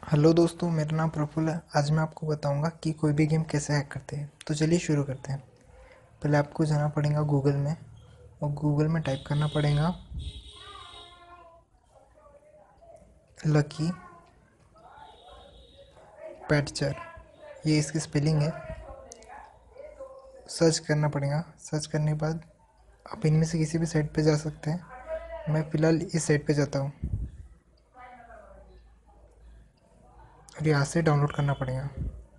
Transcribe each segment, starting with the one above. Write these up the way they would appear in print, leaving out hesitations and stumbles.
Hello दोस्तों, मेरा नाम प्रफुल्ल है। आज मैं आपको बताऊंगा कि कोई भी गेम कैसे हैक करते हैं। तो चलिए शुरू करते हैं। पहले आपको जाना पड़ेगा गूगल में, और गूगल में टाइप करना पड़ेगा लकी पैटचर। ये इसकी स्पेलिंग है। सर्च करना पड़ेगा। सर्च करने के बाद आप इनमें से किसी भी साइट पे जा सकते हैं। मैं फ़िलहाल इस साइट पे जाता हूँ और यहाँ से डाउनलोड करना पड़ेगा।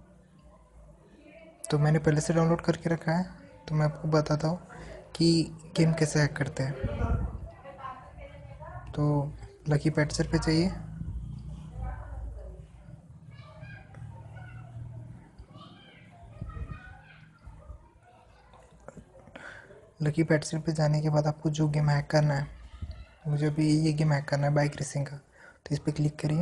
तो मैंने पहले से डाउनलोड करके रखा है। तो मैं आपको बताता हूँ कि गेम कैसे हैक करते हैं। तो लकी पैटचर पे जाइए। लकी पैटर्न पे जाने के बाद आपको जो गेम हैक करना है, मुझे अभी ये गेम हैक करना है बाइक रेसिंग का। तो इस पर क्लिक करिए।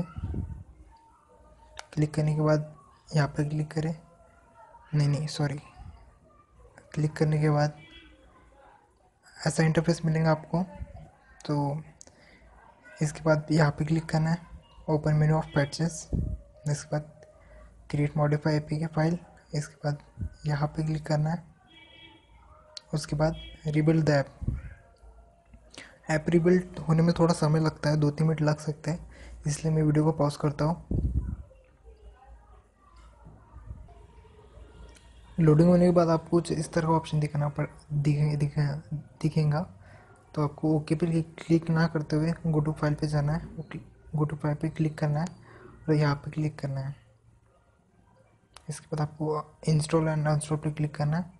क्लिक करने के बाद यहाँ पर क्लिक करें। नहीं सॉरी। क्लिक करने के बाद ऐसा इंटरफेस मिलेगा आपको। तो इसके बाद यहाँ पे क्लिक करना है, ओपन मेन्यू ऑफ पैचेस। इसके बाद क्रिएट मॉडिफाई एपीके फाइल। इसके बाद यहाँ पे क्लिक करना है। उसके बाद रिबिल्ड द ऐप रिबिल्ड होने में थोड़ा समय लगता है, 2-3 मिनट लग सकते हैं, इसलिए मैं वीडियो को पॉज करता हूँ। लोडिंग होने के बाद आपको कुछ इस तरह का ऑप्शन दिखेगा। तो आपको ओके पे क्लिक ना करते हुए गो टू फाइल पे जाना है। गो टू फाइल पे क्लिक करना है और यहाँ पे क्लिक करना है। इसके बाद आपको इंस्टॉल एंड अनइंस्टॉल पे क्लिक करना है।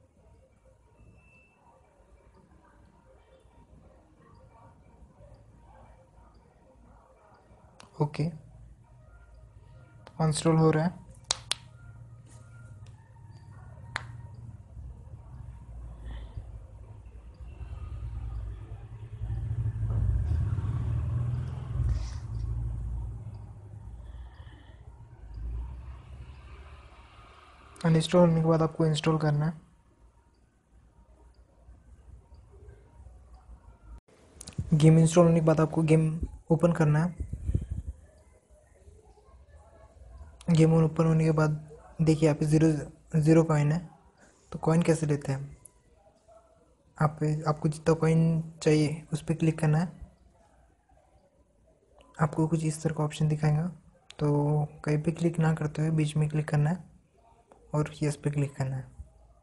ओके, इंस्टॉल हो रहा है। अनइंस्टॉल होने के बाद आपको इंस्टॉल करना है। गेम इंस्टॉल होने के बाद आपको गेम ओपन करना है। गेम ओपन होने के बाद देखिए यहाँ पे ज़ीरो ज़ीरो कॉइन है। तो कॉइन कैसे लेते हैं? आपको जितना कॉइन चाहिए उस पर क्लिक करना है। आपको कुछ इस तरह का ऑप्शन दिखाएगा। तो कहीं पे क्लिक ना करते हुए बीच में क्लिक करना है और यस पे क्लिक करना है।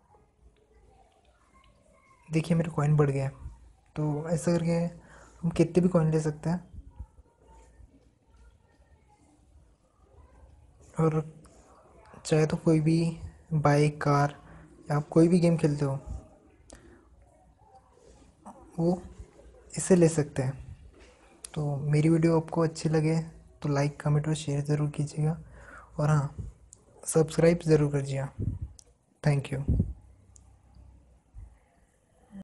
देखिए मेरा कॉइन बढ़ गया है। तो ऐसा करके हम कितने भी कॉइन ले सकते हैं। और चाहे तो कोई भी बाइक, कार, या आप कोई भी गेम खेलते हो वो इससे ले सकते हैं। तो मेरी वीडियो आपको अच्छी लगे तो लाइक, कमेंट और शेयर ज़रूर कीजिएगा। और हाँ, सब्सक्राइब ज़रूर करिएगा। Thank you.